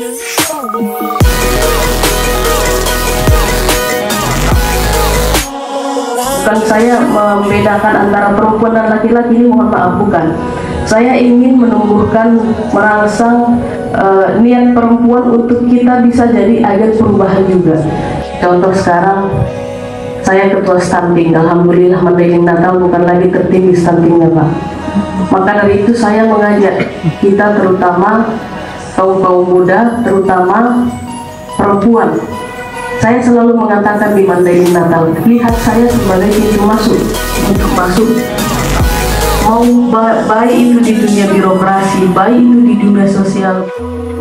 Bukan saya membedakan antara perempuan dan laki-laki, ini mohon maaf, bukan. Saya ingin menumbuhkan, merangsang niat perempuan untuk kita bisa jadi agen perubahan juga. Contoh sekarang, saya ketua stunting, alhamdulillah Mandailing Natal bukan lagi tertinggi stuntingnya Pak. Maka dari itu saya mengajak kita, terutama kaum muda, terutama perempuan. Saya selalu mengatakan di Mandailing Natal, lihat saya sebagai pintu masuk untuk masuk. Mau baik itu di dunia birokrasi, baik itu di dunia sosial.